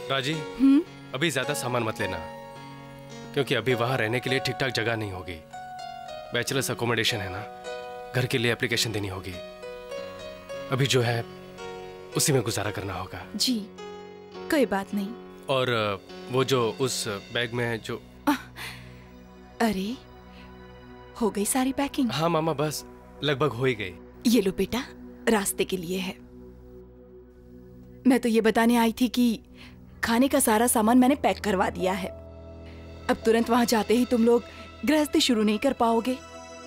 राजी, अभी ज्यादा सामान मत लेना, क्योंकि अभी वहां रहने के लिए ठीक ठाक जगह नहीं होगी। बैचलर्स अकोमोडेशन है ना, घर के लिए एप्लीकेशन देनी होगी। अभी जो है उसी में गुजारा करना होगा। जी कोई बात नहीं। और वो जो उस बैग में जो अरे हो गई सारी पैकिंग? हाँ मामा, बस लगभग हो ही गई। ये लो बेटा, रास्ते के लिए है। मैं तो ये बताने आई थी कि खाने का सारा सामान मैंने पैक करवा दिया है। अब तुरंत वहां जाते ही तुम लोग गृहस्थी शुरू नहीं कर पाओगे,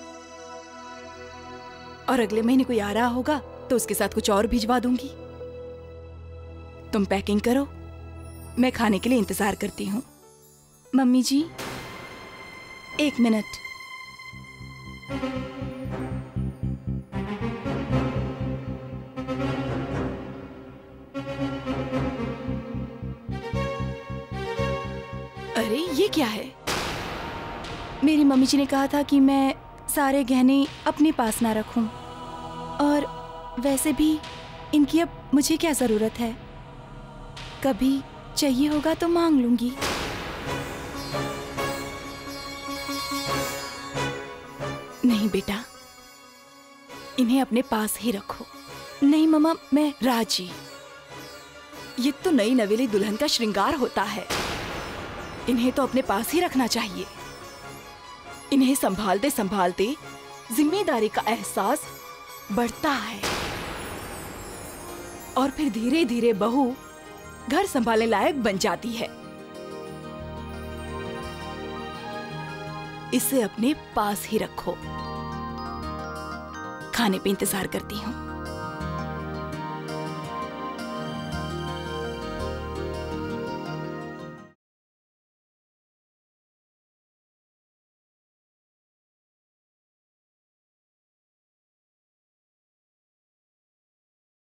और अगले महीने कोई आ रहा होगा तो उसके साथ कुछ और भिजवा दूंगी। तुम पैकिंग करो, मैं खाने के लिए इंतजार करती हूँ। Mummy ji 1 minute. अरे ये क्या है? मेरी मम्मी जी ने कहा था कि मैं सारे गहने अपने पास ना रखूं, और वैसे भी इनकी अब मुझे क्या जरूरत है, कभी चाहिए होगा तो मांग लूंगी। नहीं बेटा, इन्हें अपने पास ही रखो। नहीं मम्मा, मैं राजी, ये तो नई नवेली दुल्हन का श्रृंगार होता है, इन्हें तो अपने पास ही रखना चाहिए। इन्हें संभालते संभालते जिम्मेदारी का एहसास बढ़ता है, और फिर धीरे धीरे बहू घर संभालने लायक बन जाती है। इसे अपने पास ही रखो। खाने पे इंतजार करती हूँ।